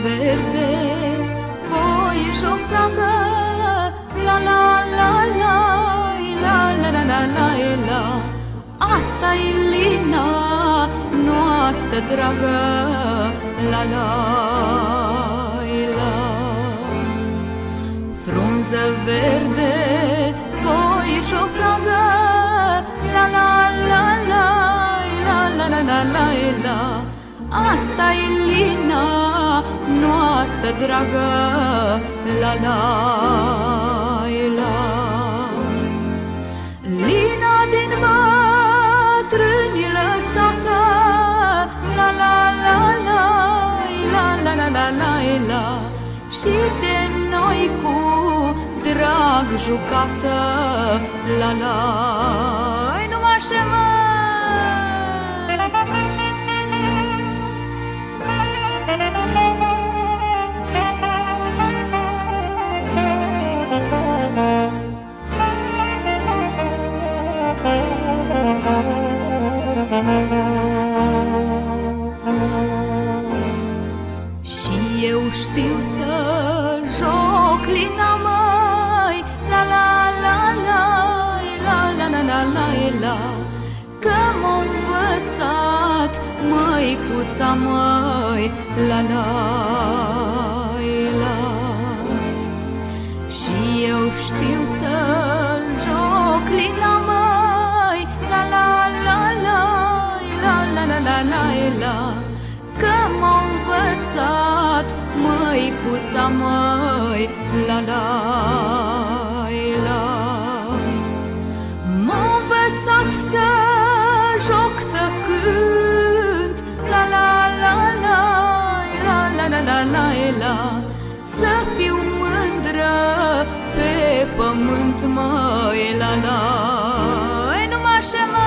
verde, foie și-o fragă, la la la la, la la la la la la. Asta-i lina noastră dragă, la la la. Frunză verde, foie și-o fragă, la la la la, la la la la la la. Asta-i lina noastră dragă, la la la. Lina din bătrâni lăsată, la la la la, la la la la la la. Și de noi cu drag jucată, la la, numai așa mă. Și eu știu să joc lina, măi, la la la la, la la la la la la. Că m-a învățat măicuța, măi, la la la. Și eu știu să joc lina, măi, la la la la, la la la la la la. Că m-a învățat măicuța, măi, la la la. M-a învățat să joc, să cânt, la la la la, la la la la la la. Să fiu mândră pe pământ, măi, la la, numai așa, măi.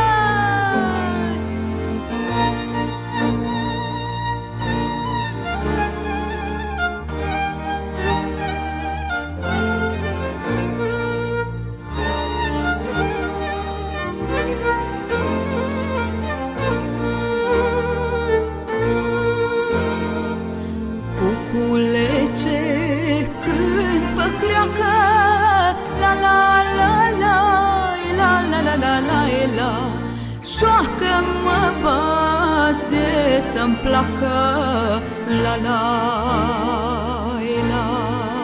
Cuculece, cânti băcreacă, la la la la, la la la la la la. Joacă-mă, bate să-mi placă, la la la.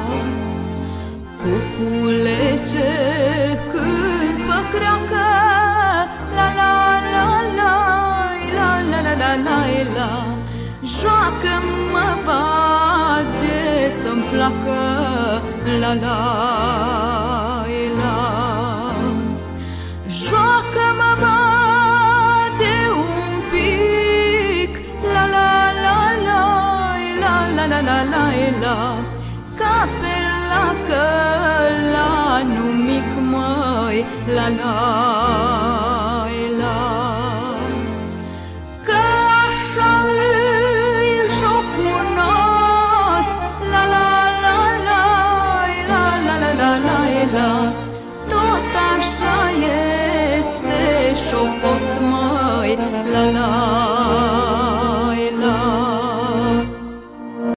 Cuculece, cânti băcreacă, la la la la, la la la la la la. Joacă-mă, bate să-mi placă, la la la. Joacă-mă, bate un pic, la la la la, la la la la la la. Ca pe la călanul mic, măi, la la la. Că așa îi jocul nostru, la la la la, la la la la la la. Tot așa este și-o fost, măi, la la.